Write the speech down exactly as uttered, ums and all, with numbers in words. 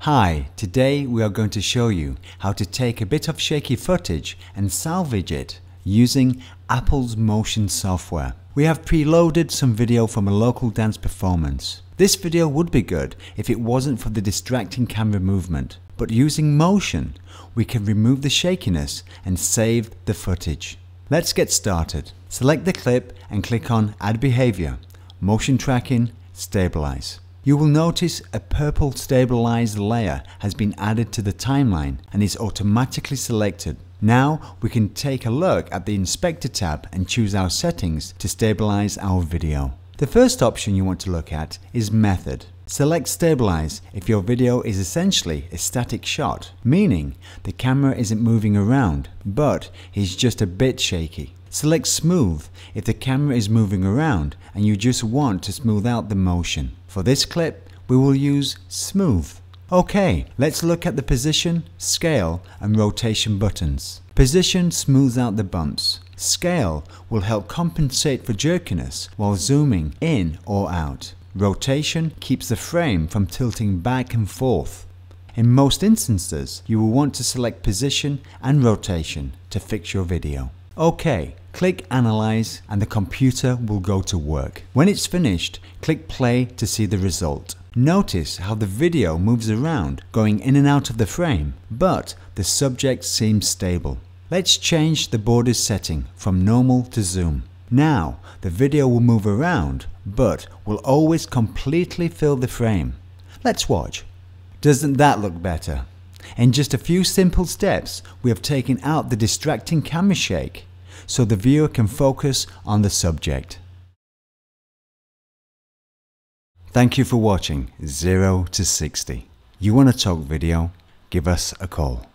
Hi, today we are going to show you how to take a bit of shaky footage and salvage it using Apple's motion software. We have preloaded some video from a local dance performance. This video would be good if it wasn't for the distracting camera movement, but using motion we can remove the shakiness and save the footage. Let's get started. Select the clip and click on Add Behavior, Motion Tracking, Stabilize. You will notice a purple stabilized layer has been added to the timeline and is automatically selected. Now we can take a look at the Inspector tab and choose our settings to stabilize our video. The first option you want to look at is Method. Select Stabilize if your video is essentially a static shot, meaning the camera isn't moving around but is just a bit shaky. Select Smooth if the camera is moving around and you just want to smooth out the motion. For this clip, we will use Smooth. Okay, let's look at the Position, Scale and Rotation buttons. Position smooths out the bumps. Scale will help compensate for jerkiness while zooming in or out. Rotation keeps the frame from tilting back and forth. In most instances, you will want to select Position and Rotation to fix your video. OK, click Analyze and the computer will go to work. When it's finished, click Play to see the result. Notice how the video moves around, going in and out of the frame, but the subject seems stable. Let's change the borders setting from normal to zoom. Now the video will move around, but will always completely fill the frame. Let's watch. Doesn't that look better? In just a few simple steps, we have taken out the distracting camera shake, so the viewer can focus on the subject. Thank you for watching zero to sixty. You want to talk video? Give us a call.